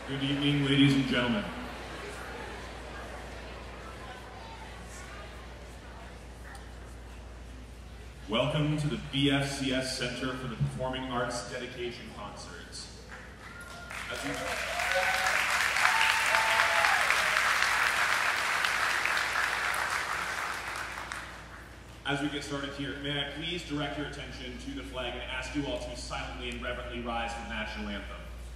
Good evening, ladies and gentlemen. Welcome to the BFHS Center for the Performing Arts Dedication Concerts. As we get started here, may I please direct your attention to the flag and ask you all to silently and reverently rise for the national anthem.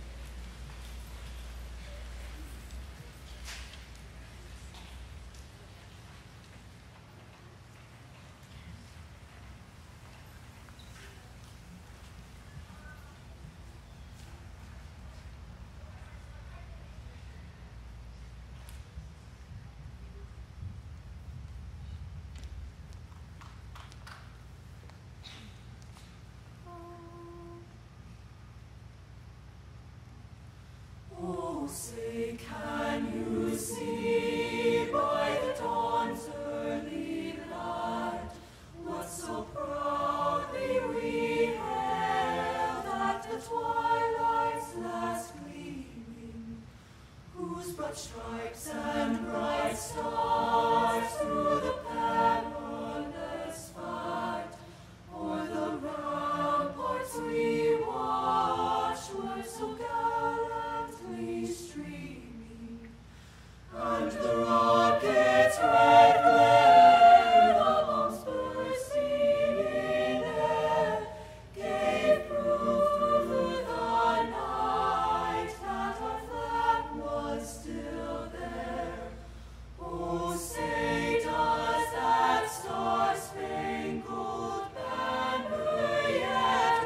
Say, can you see by the dawn's early light what so proudly we hailed at the twilight's last gleaming, whose broad stripes and bright stars through the perilous fight o'er the ramparts we watched were so gallantly streaming, and the rocket's red glare, the bombs bursting in air, gave proof through the night that our flag was still there. Oh, say does that star-spangled banner yet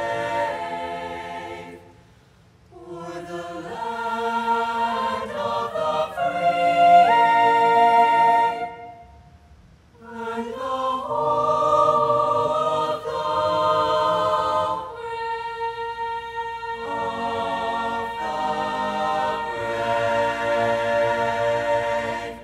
wave o'er the land of the free and the home of the brave?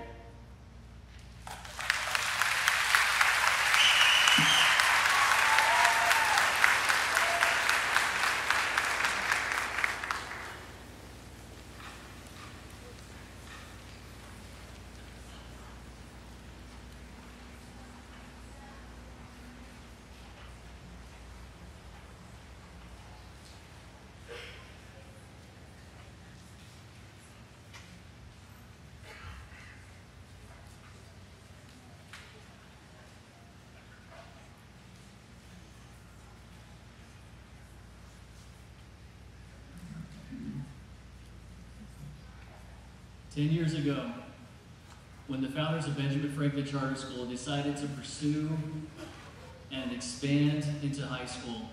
Ten years ago, when the founders of Benjamin Franklin Charter School decided to pursue and expand into high school,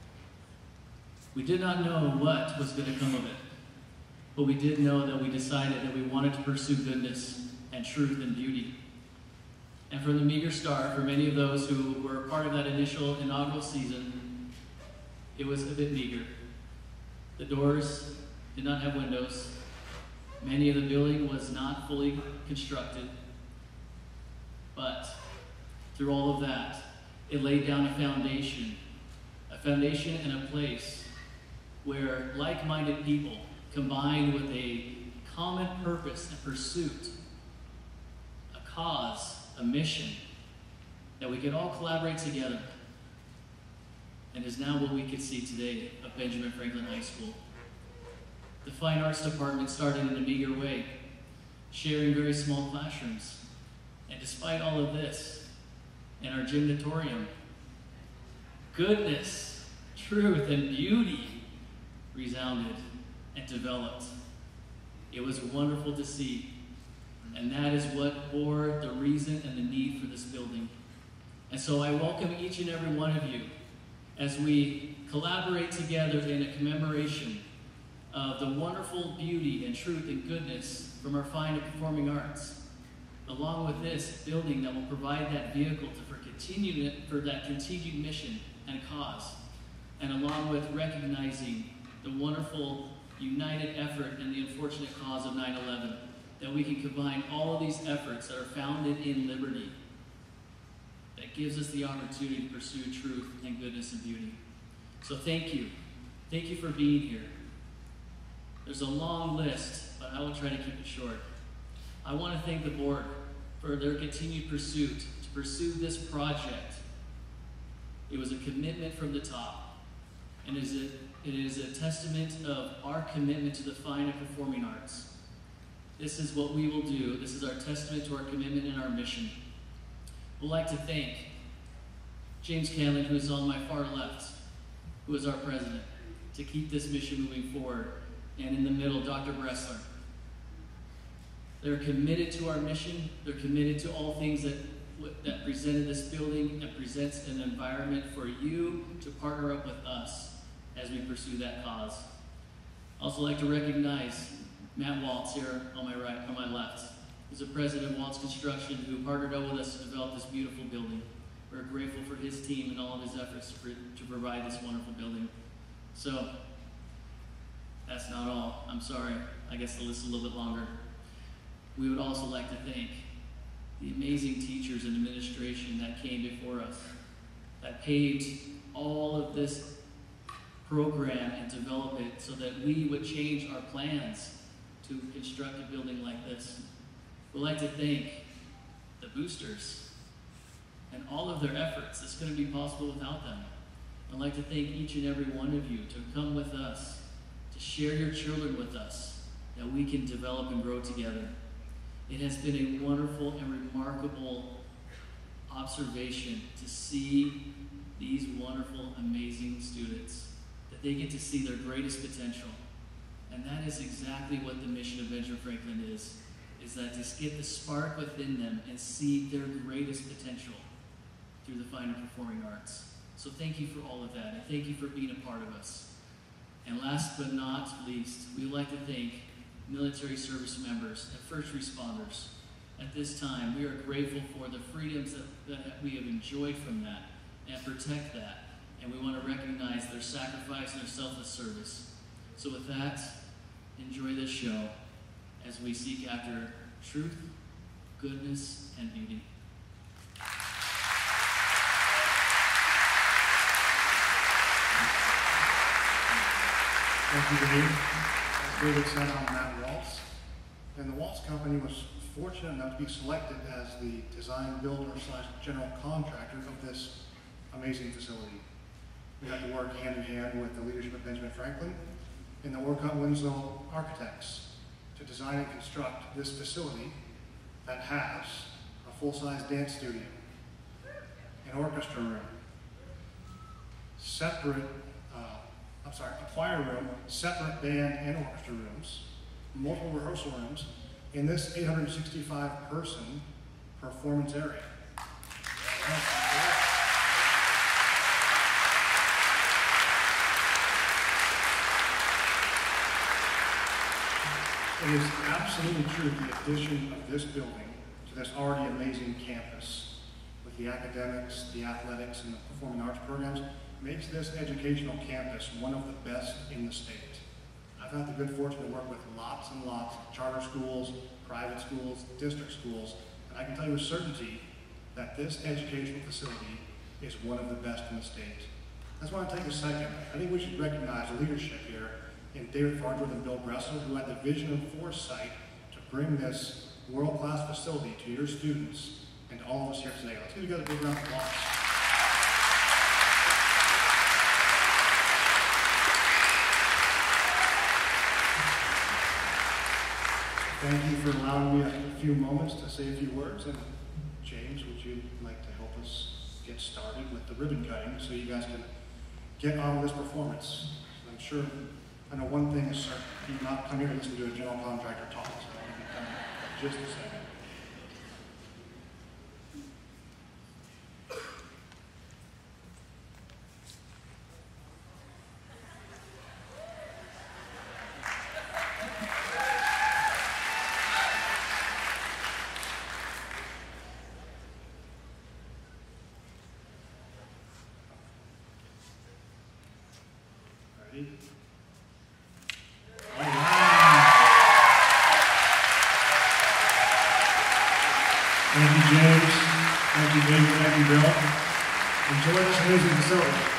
we did not know what was going to come of it, but we did know that we decided that we wanted to pursue goodness and truth and beauty. And from the meager start, for many of those who were part of that initial inaugural season, it was a bit meager. The doors did not have windows. Many of the building was not fully constructed, but through all of that, it laid down a foundation and a place where like-minded people combined with a common purpose and pursuit, a cause, a mission, that we could all collaborate together, and is now what we can see today of Benjamin Franklin High School. The Fine Arts Department started in a meager way, sharing very small classrooms. And despite all of this, in our gymnatorium, goodness, truth, and beauty resounded and developed. It was wonderful to see. And that is what bore the reason and the need for this building. And so I welcome each and every one of you as we collaborate together in a commemoration of the wonderful beauty and truth and goodness from our fine and performing arts, along with this building that will provide that vehicle for that continued mission and cause, and along with recognizing the wonderful united effort and the unfortunate cause of 9/11, that we can combine all of these efforts that are founded in liberty, that gives us the opportunity to pursue truth and goodness and beauty. So thank you. Thank you for being here. There's a long list, but I will try to keep it short. I want to thank the board for their continued pursuit to pursue this project. It was a commitment from the top, and it is a testament of our commitment to the fine and performing arts. This is what we will do. This is our testament to our commitment and our mission. We'd like to thank James Canlon, who is on my far left, who is our president, to keep this mission moving forward. And in the middle, Dr. Bressler. They're committed to our mission. They're committed to all things that presented this building and presents an environment for you to partner up with us as we pursue that cause. I'd also like to recognize Matt Waltz here on my right, on my left. He's the president of Waltz Construction, who partnered up with us to develop this beautiful building. We're grateful for his team and all of his efforts to provide this wonderful building. So, that's not all. I'm sorry. I guess the list is a little bit longer. We would also like to thank the amazing teachers and administration that came before us, that paved all of this program and develop it so that we would change our plans to construct a building like this. We'd like to thank the boosters and all of their efforts. This couldn't be possible without them. I'd like to thank each and every one of you to come with us, to share your children with us, that we can develop and grow together. It has been a wonderful and remarkable observation to see these wonderful, amazing students, that they get to see their greatest potential. And that is exactly what the mission of Benjamin Franklin is that to get the spark within them and see their greatest potential through the fine and performing arts. So thank you for all of that, and thank you for being a part of us. And last but not least, we would like to thank military service members and first responders. At this time, we are grateful for the freedoms that we have enjoyed from that and protect that. And we want to recognize their sacrifice and their selfless service. So with that, enjoy this show as we seek after truth, goodness, and beauty. Thank you, Dave. As David said, I'm Matt Waltz. And the Waltz Company was fortunate enough to be selected as the design builder / general contractor of this amazing facility. We got to work hand in hand with the leadership of Benjamin Franklin and the Orchestra Winslow architects to design and construct this facility that has a full-size dance studio, an orchestra room, a choir room, separate band and orchestra rooms, multiple rehearsal rooms, in this 865-person performance area. It is absolutely true the addition of this building to this already amazing campus with the academics, the athletics, and the performing arts programs makes this educational campus one of the best in the state. I've had the good fortune to work with lots and lots of charter schools, private schools, district schools, and I can tell you with certainty that this educational facility is one of the best in the state. I just want to take a second. I think we should recognize the leadership here in David Farnsworth and Bill Bressler, who had the vision and foresight to bring this world-class facility to your students and to all of us here today. Let's give you guys a big round of applause. Thank you for allowing me a few moments to say a few words. And James, would you like to help us get started with the ribbon cutting so you guys can get on with this performance? I'm sure, I know one thing is certain, you do not come here to listen to a general contractor talk, so I'll be coming in just a second. Ready? All right. Thank you, James. Thank you, David. Thank you, Bill. Enjoy this amazing facility.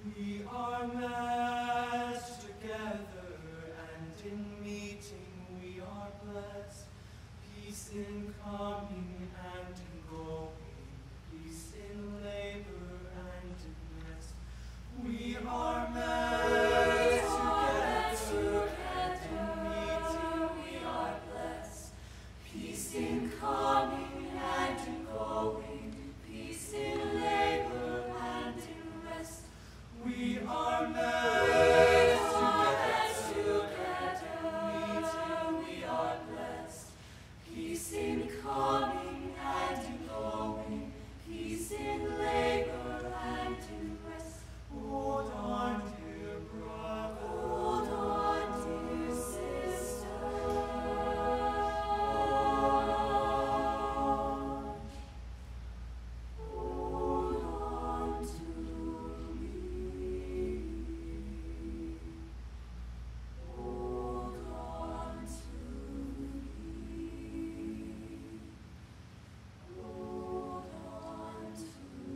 We are meshed together, and in meeting we are blessed. Peace in coming and in going, peace in labor and in rest. We are meshed together, and in meeting we are blessed. Peace in coming and in going, peace in labor and in rest. We are meshed together, meeting we are blessed. Peace in coming and in going, peace in labor and in rest. Hold on, dear brother. Hold on, dear sister. Hold on to me. Hold on to me. Hold on to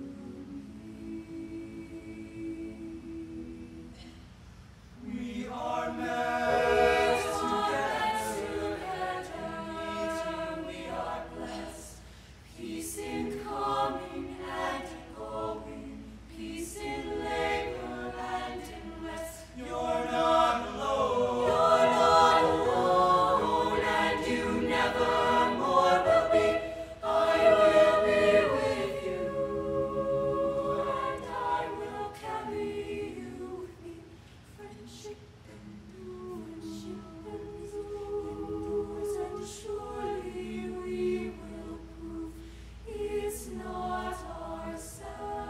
me. We are meshed together, meeting we are blessed. Peace in coming and in going, peace in labor and in rest. You're not alone. You're not alone, and you never more will be. I will be with you, and I will carry you with me. Friendship endures and surely we will prove it's not ourselves,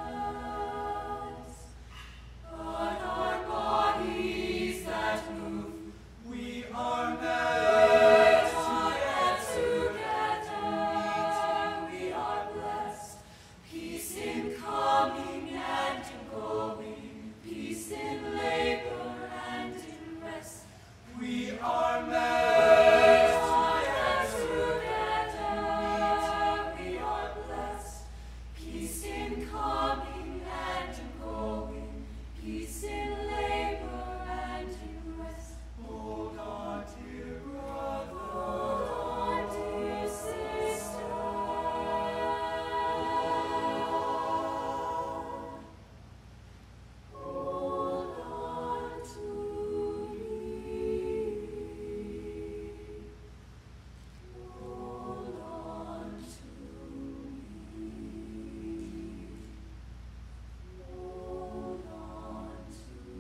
but our bodies that move. We are meant together, meeting we are blessed. Peace in coming and in going, peace in labor and in rest. We are meant together, meeting we are blessed. Peace in coming and in going, peace in labor and in rest. Hold on, dear brother. Hold on, dear sister. Hold on to me. Hold on to me. Hold on to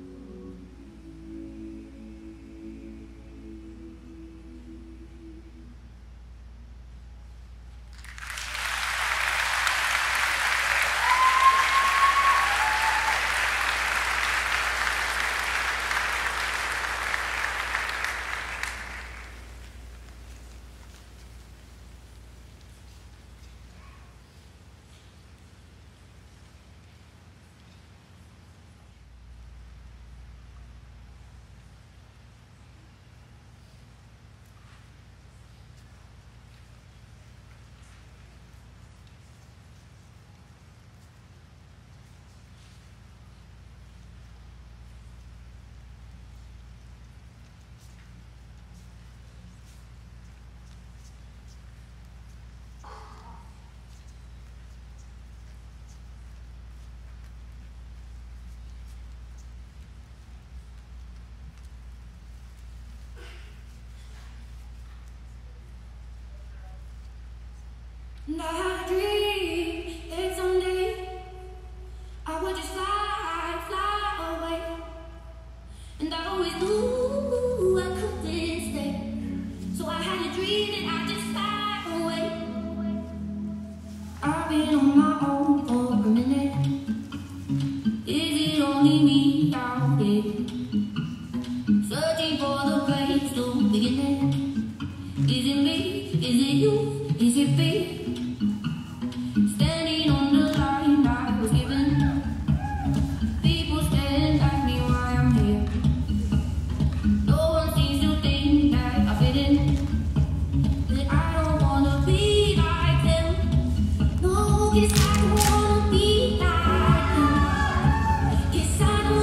And I had a dream that someday I would just fly away. And I always knew I couldn't stay. So I had a dream that I'd just fly away. I've been on my own for a minute. Is it only me out here? Searching for the place to begin it. Is it me? Is it you? Is it me? Standing on the line I was given. People stand at me while I'm here. No one seems to think that I fit in. That I don't wanna be like them. No, 'cause I don't wanna be like them. 'Cause I don't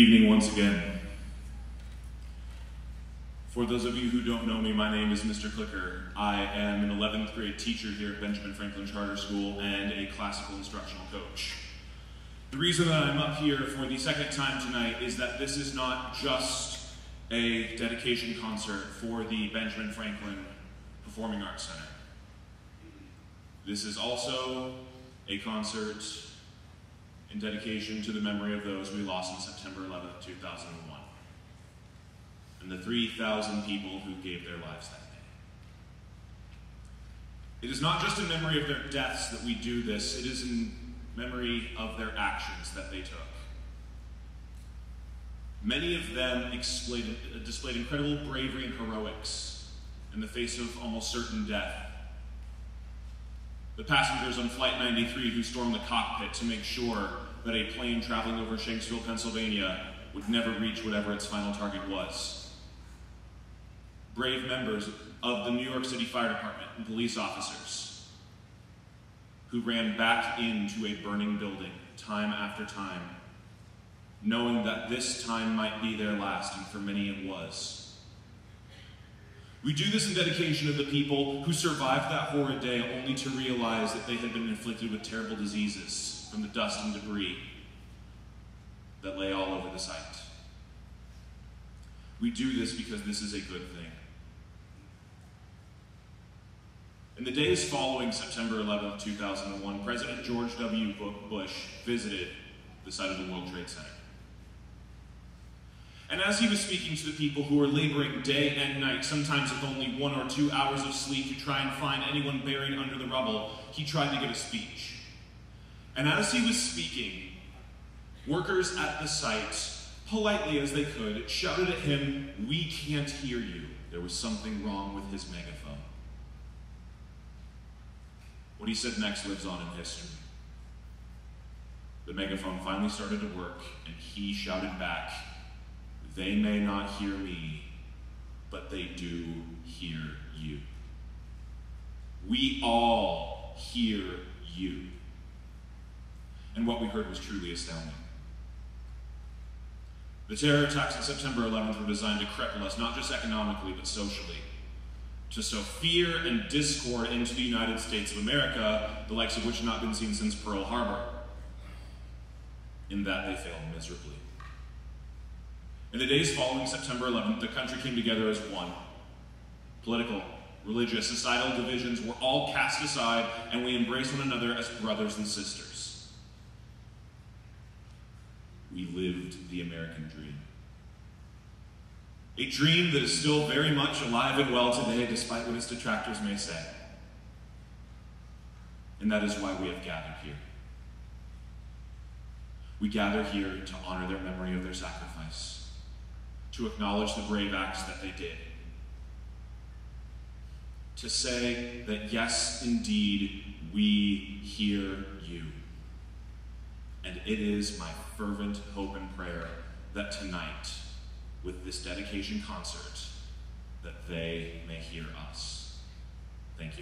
evening once again. For those of you who don't know me, my name is Mr. Clicker. I am an 11th grade teacher here at Benjamin Franklin Charter School and a classical instructional coach. The reason that I'm up here for the second time tonight is that this is not just a dedication concert for the Benjamin Franklin Performing Arts Center. This is also a concert in dedication to the memory of those we lost on September 11th, 2001, and the 3,000 people who gave their lives that day. It is not just in memory of their deaths that we do this, it is in memory of their actions that they took. Many of them displayed incredible bravery and heroics in the face of almost certain death. The passengers on Flight 93 who stormed the cockpit to make sure that a plane traveling over Shanksville, Pennsylvania would never reach whatever its final target was. Brave members of the New York City Fire Department and police officers who ran back into a burning building time after time, knowing that this time might be their last, and for many it was. We do this in dedication of the people who survived that horrid day only to realize that they had been inflicted with terrible diseases from the dust and debris that lay all over the site. We do this because this is a good thing. In the days following September 11, 2001, President George W. Bush visited the site of the World Trade Center. And as he was speaking to the people who were laboring day and night, sometimes with only 1 or 2 hours of sleep to try and find anyone buried under the rubble, he tried to give a speech. And as he was speaking, workers at the site, politely as they could, shouted at him, "We can't hear you." There was something wrong with his megaphone. What he said next lives on in history. The megaphone finally started to work, and he shouted back, "They may not hear me, but they do hear you. We all hear you." And what we heard was truly astounding. The terror attacks on September 11th were designed to cripple us, not just economically, but socially, to sow fear and discord into the United States of America, the likes of which have not been seen since Pearl Harbor. In that they failed miserably. In the days following September 11th, the country came together as one. Political, religious, societal divisions were all cast aside, and we embraced one another as brothers and sisters. We lived the American dream. A dream that is still very much alive and well today, despite what its detractors may say. And that is why we have gathered here. We gather here to honor their memory of their sacrifice, to acknowledge the brave acts that they did, to say that yes, indeed, we hear you. And it is my fervent hope and prayer that tonight, with this dedication concert, that they may hear us. Thank you.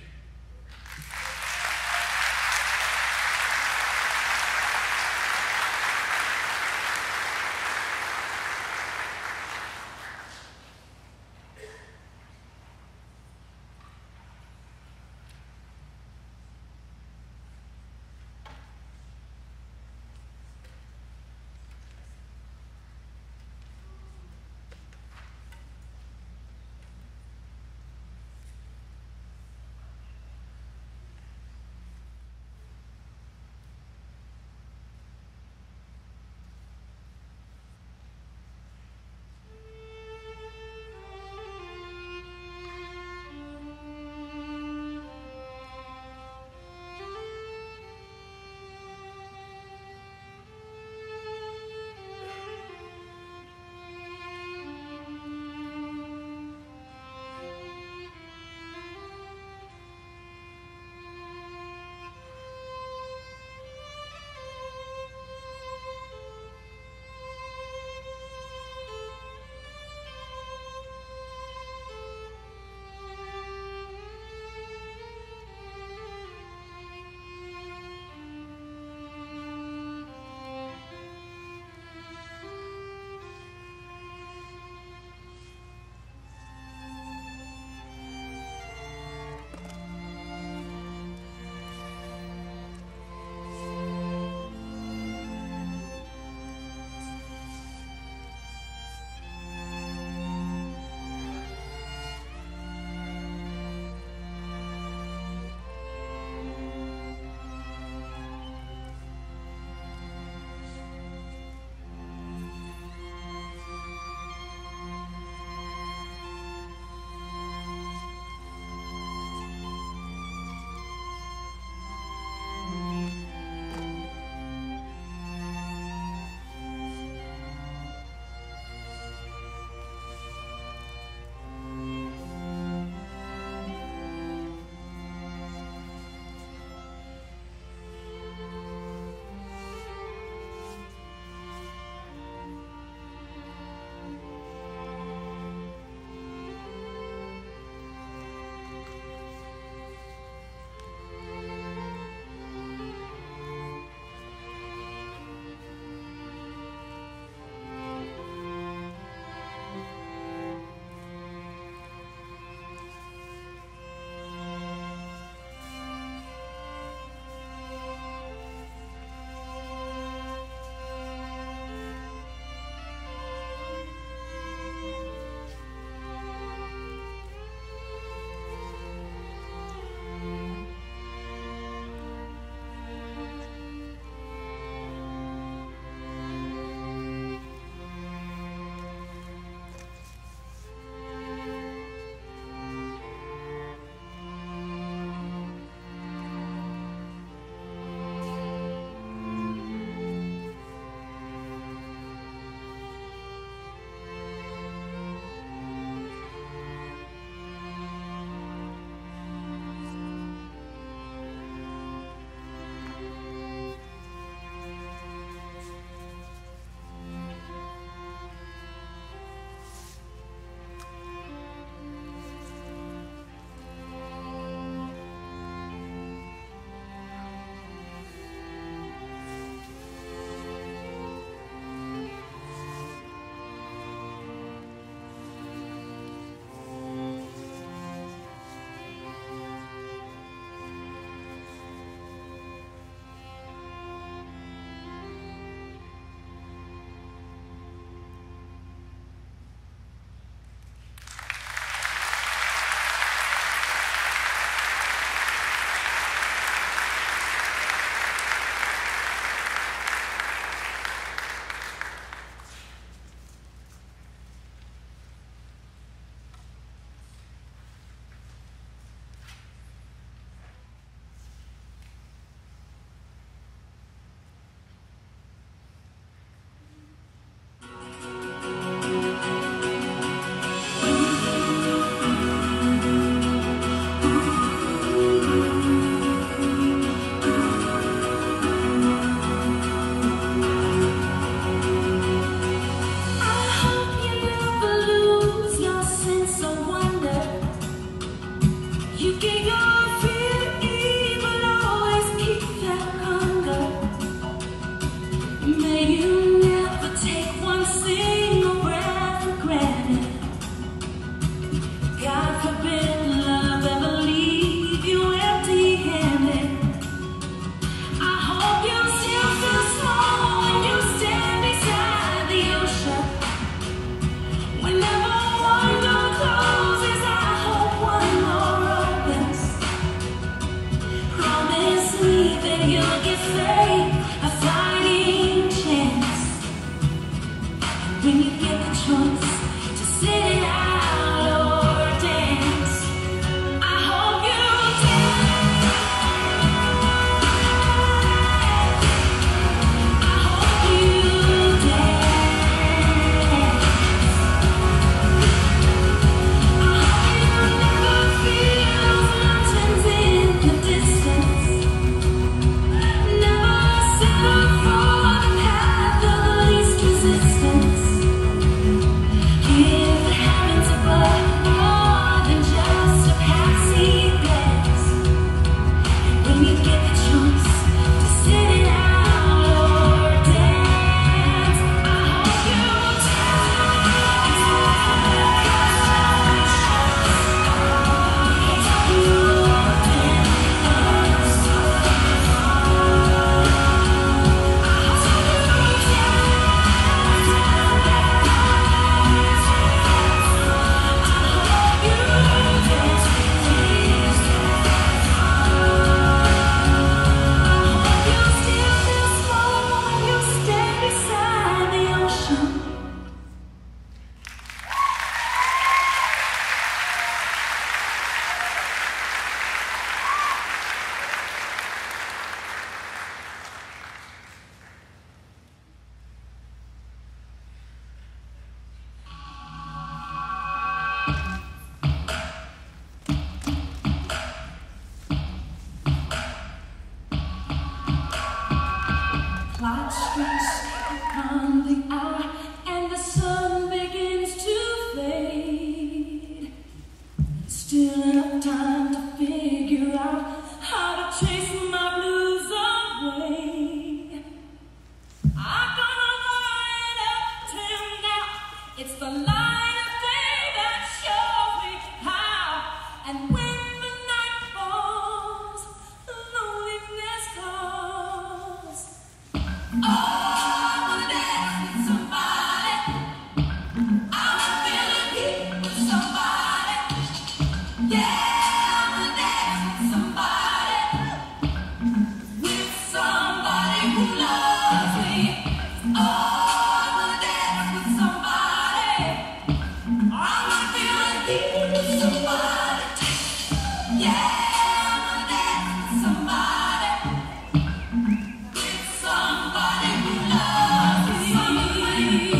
Still enough time to figure out how to chase my blues away. I'm gonna light up till now. It's the light of day that shows me how. And when the night falls, loneliness calls. Oh, I wanna dance with somebody. I wanna feel the heat with somebody. Yeah, I wanna dance with somebody. With somebody who loves me. Oh, I wanna dance with somebody. I wanna feel the heat with somebody. Yeah, I wanna dance with somebody. With somebody who loves me. Somebody who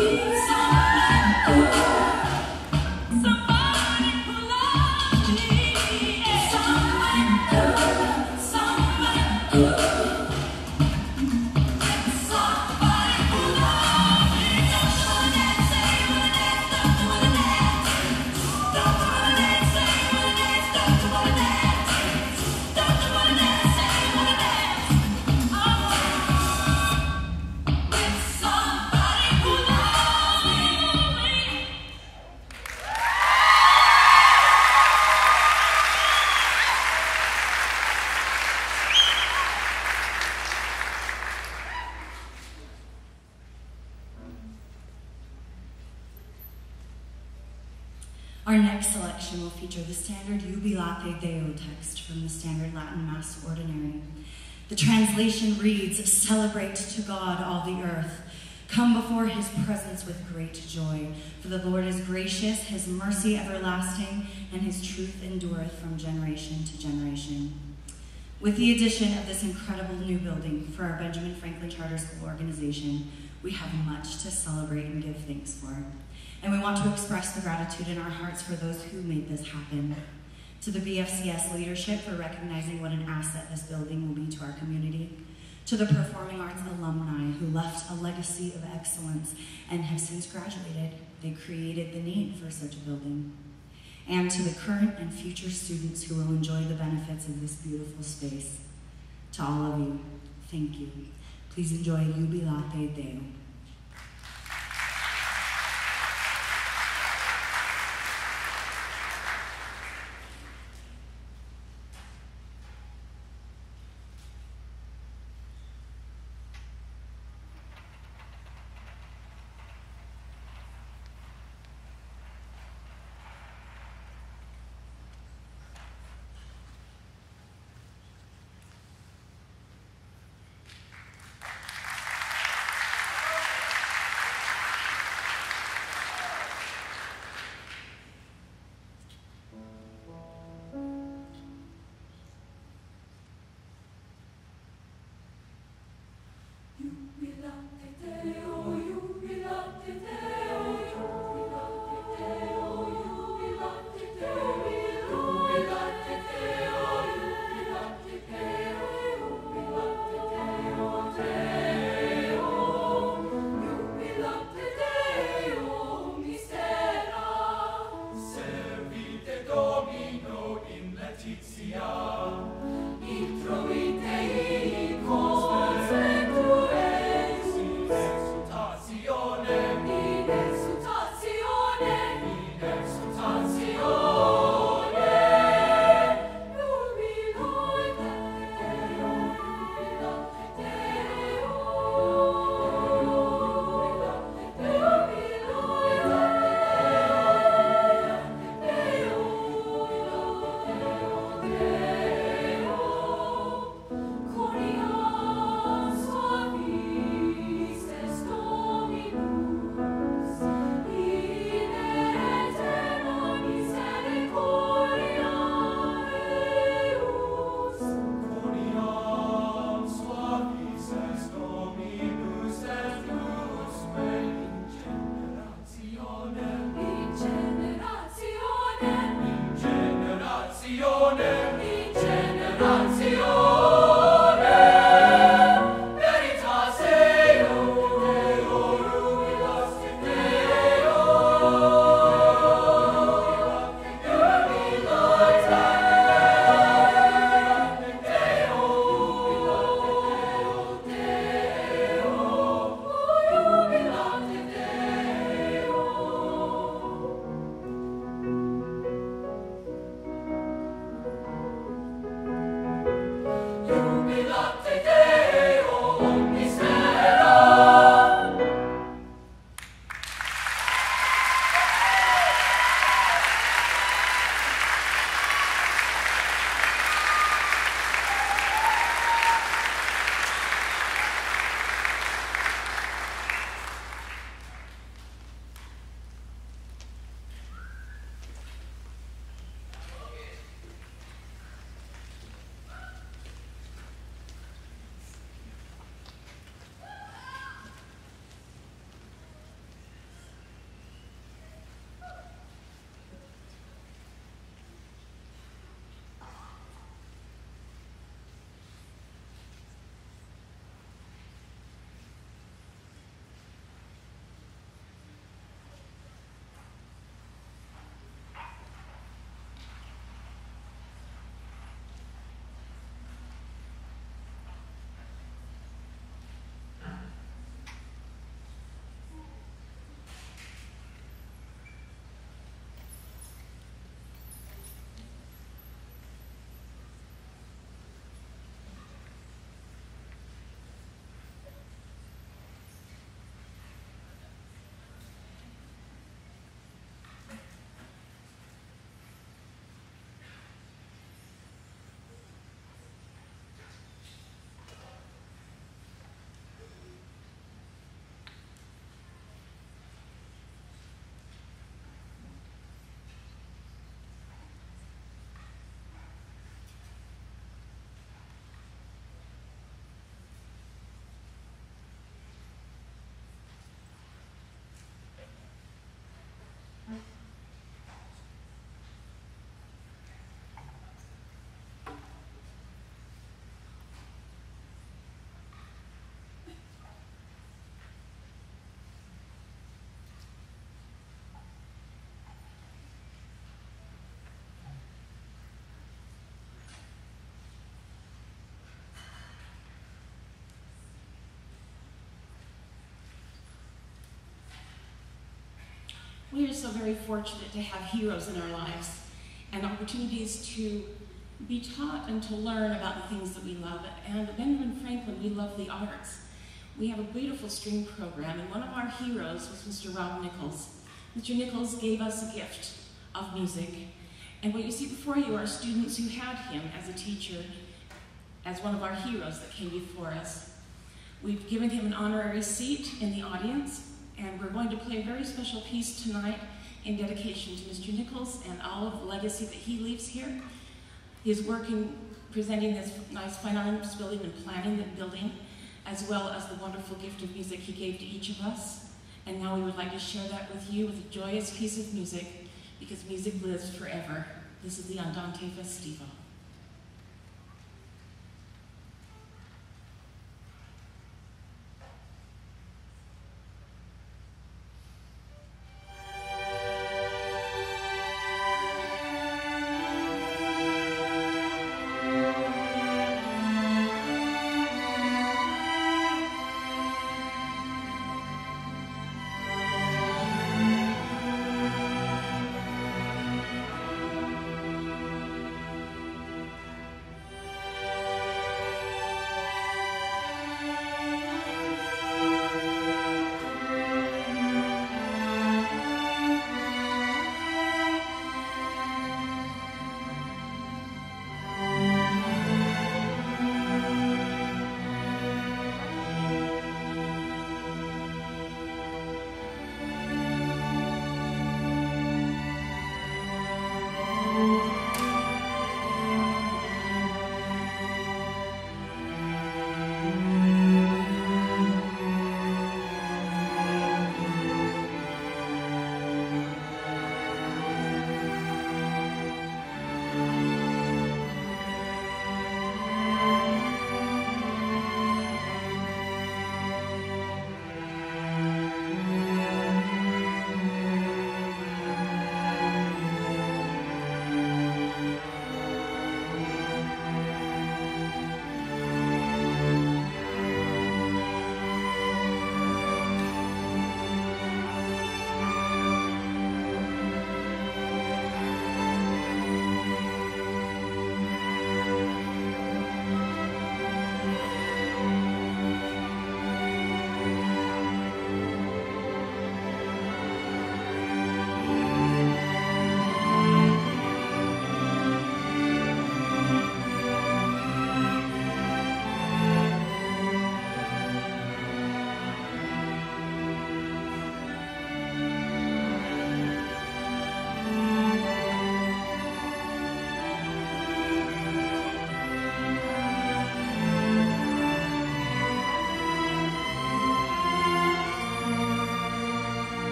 loves me. Our next selection will feature the standard Jubilate Deo text from the standard Latin Mass Ordinary. The translation reads, "Celebrate to God all the earth. Come before his presence with great joy. For the Lord is gracious, his mercy everlasting, and his truth endureth from generation to generation." With the addition of this incredible new building for our Benjamin Franklin Charter School organization, we have much to celebrate and give thanks for. And we want to express the gratitude in our hearts for those who made this happen. To the BFCS leadership for recognizing what an asset this building will be to our community. To the performing arts alumni who left a legacy of excellence and have since graduated. They created the need for such a building. And to the current and future students who will enjoy the benefits of this beautiful space. To all of you, thank you. Please enjoy Jubilate Deo. We are so very fortunate to have heroes in our lives and opportunities to be taught and to learn about the things that we love. And at Benjamin Franklin, we love the arts. We have a beautiful string program, and one of our heroes was Mr. Rob Nichols. Mr. Nichols gave us a gift of music. And what you see before you are students who had him as a teacher, as one of our heroes that came before us. We've given him an honorary seat in the audience, and we're going to play a very special piece tonight in dedication to Mr. Nichols and all of the legacy that he leaves here. His work in presenting this nice fine arts building and planning the building, as well as the wonderful gift of music he gave to each of us. And now we would like to share that with you with a joyous piece of music, because music lives forever. This is the Andante Festivo.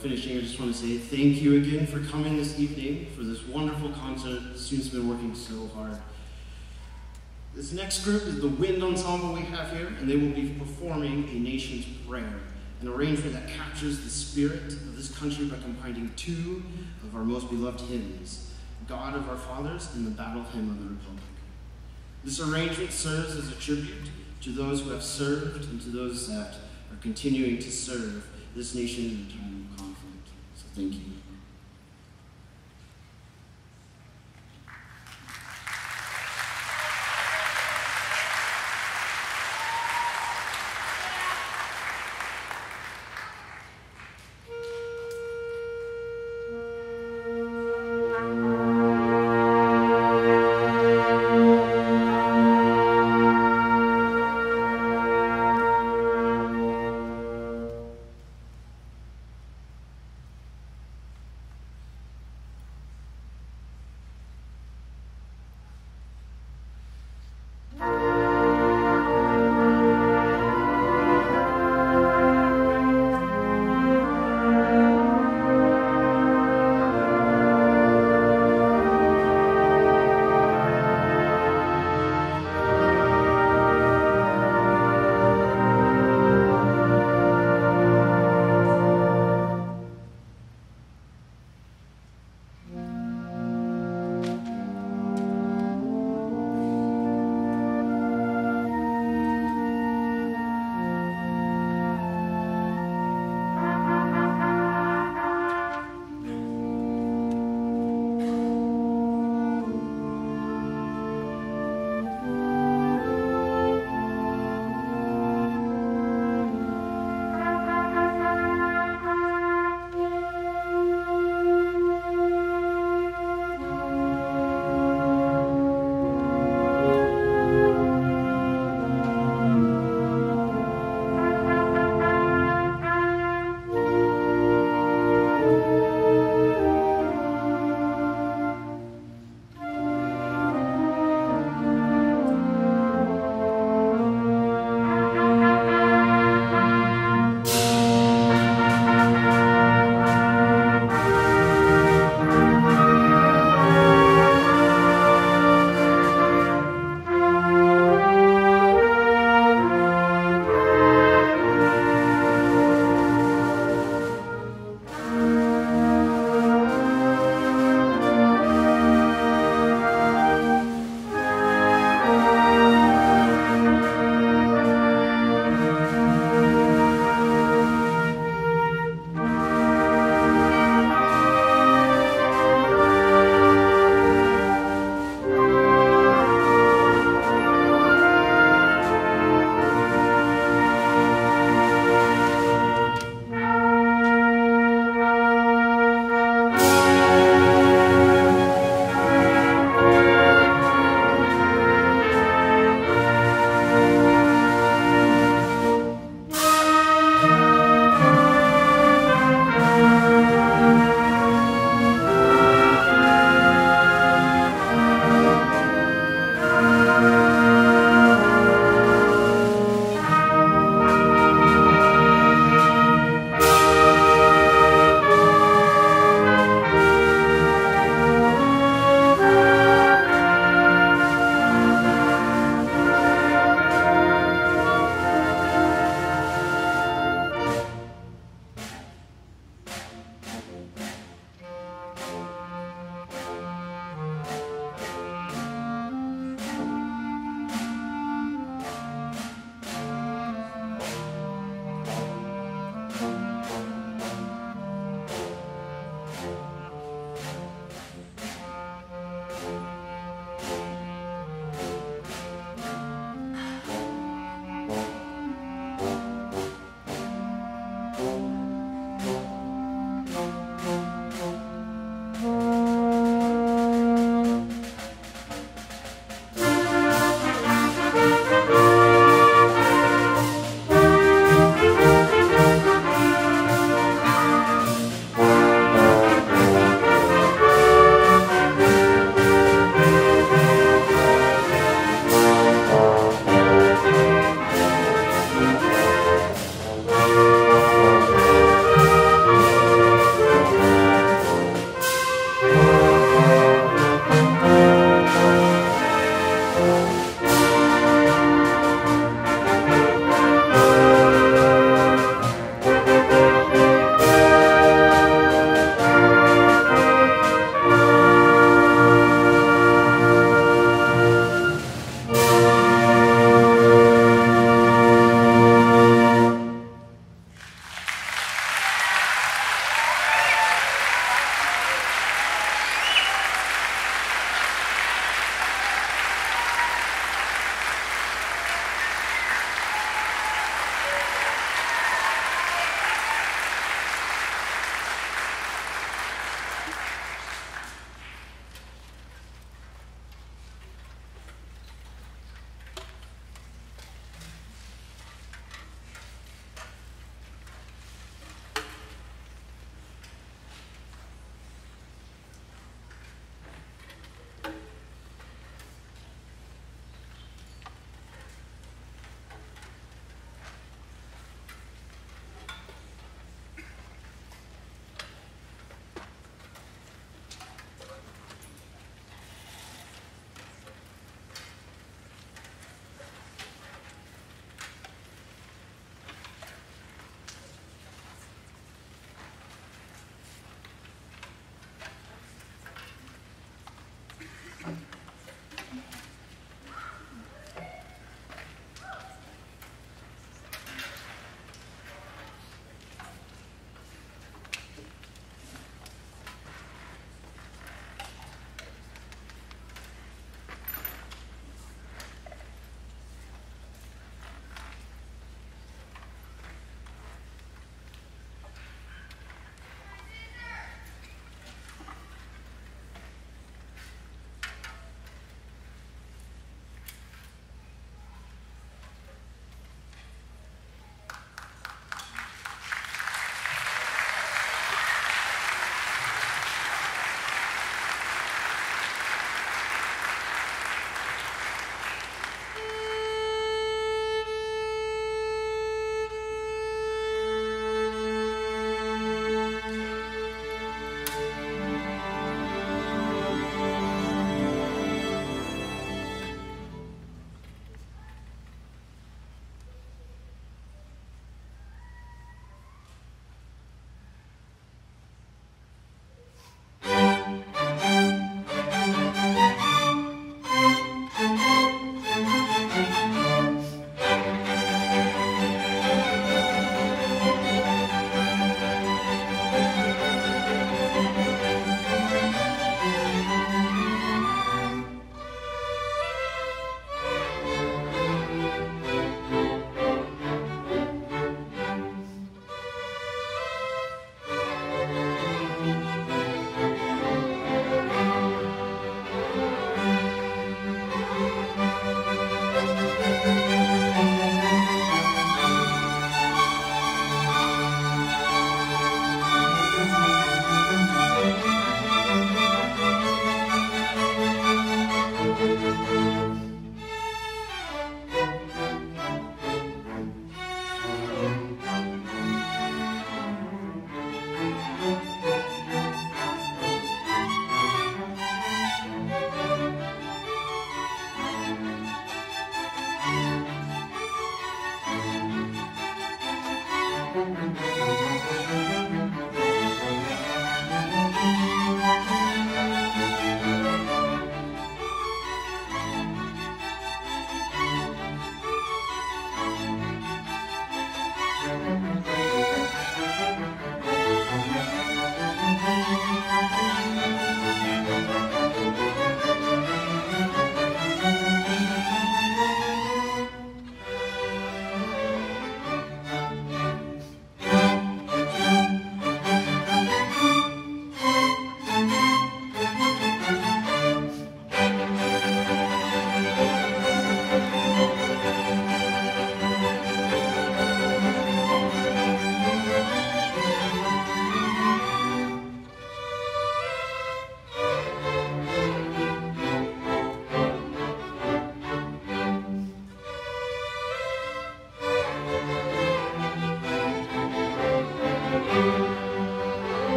finishing, I just want to say thank you again for coming this evening for this wonderful concert. The students have been working so hard. This next group is the wind ensemble we have here, and they will be performing A Nation's Prayer, an arrangement that captures the spirit of this country by combining two of our most beloved hymns, God of Our Fathers and the Battle Hymn of the Republic. This arrangement serves as a tribute to those who have served and to those that are continuing to serve this nation in a time of conflict. So thank you.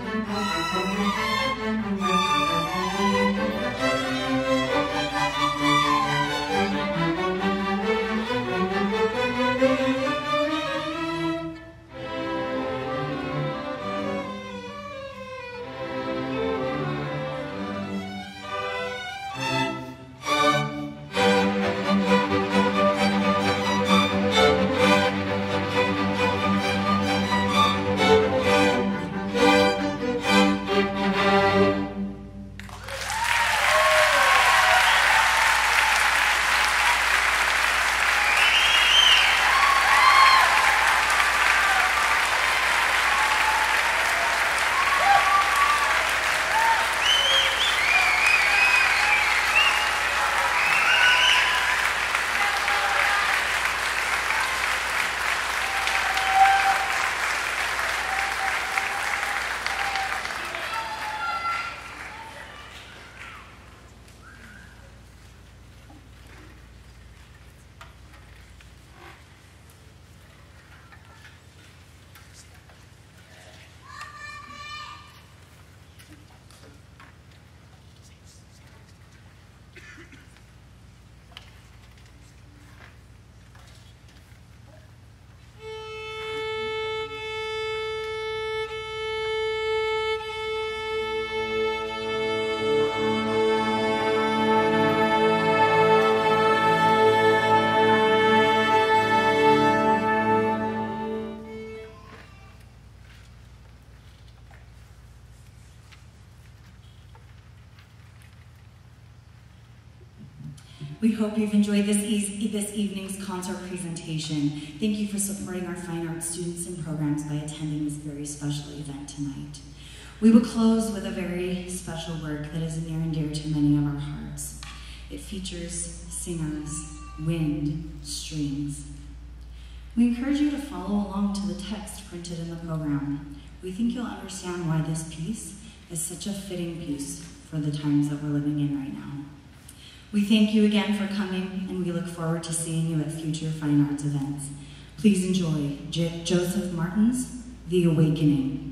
We hope you've enjoyed this evening's concert presentation. Thank you for supporting our fine arts students and programs by attending this very special event tonight. We will close with a very special work that is near and dear to many of our hearts. It features singers, wind, strings. We encourage you to follow along to the text printed in the program. We think you'll understand why this piece is such a fitting piece for the times that we're living in right now. We thank you again for coming, and we look forward to seeing you at future fine arts events. Please enjoy Joseph Martin's The Awakening.